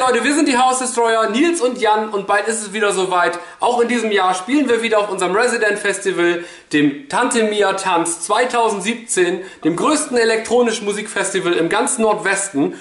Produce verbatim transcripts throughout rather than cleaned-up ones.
Leute, wir sind die House Destroyer, Nils und Jan, und bald ist es wieder soweit. Auch in diesem Jahr spielen wir wieder auf unserem Resident Festival, dem Tante Mia Tanz zweitausendsiebzehn, dem größten elektronischen Musikfestival im ganzen Nordwesten.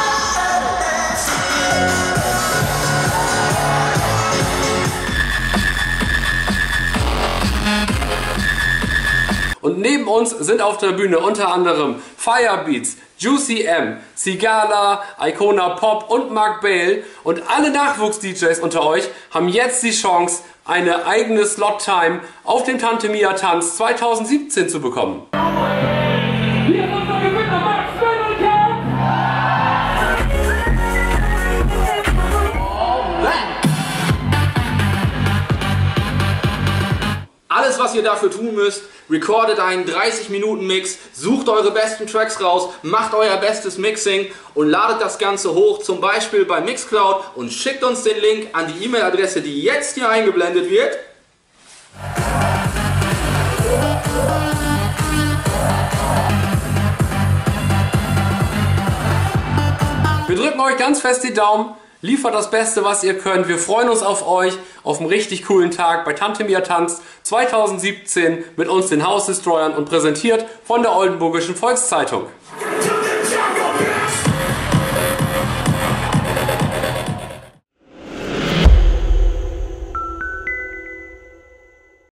Und neben uns sind auf der Bühne unter anderem Firebeats, Juicy M, Sigala, Icona Pop und Mark Bale. Und alle Nachwuchs-D Js unter euch haben jetzt die Chance, eine eigene Slot-Time auf dem Tante Mia Tanz zweitausendsiebzehn zu bekommen. Alles, was ihr dafür tun müsst, recordet einen dreißig Minuten Mix, sucht eure besten Tracks raus, macht euer bestes Mixing und ladet das Ganze hoch, zum Beispiel bei Mixcloud, und schickt uns den Link an die E-Mail-Adresse, die jetzt hier eingeblendet wird. Wir drücken euch ganz fest die Daumen. Liefert das Beste, was ihr könnt. Wir freuen uns auf euch, auf einen richtig coolen Tag bei Tante Mia Tanz zweitausendsiebzehn mit uns, den House Destroyern, und präsentiert von der Oldenburgischen Volkszeitung.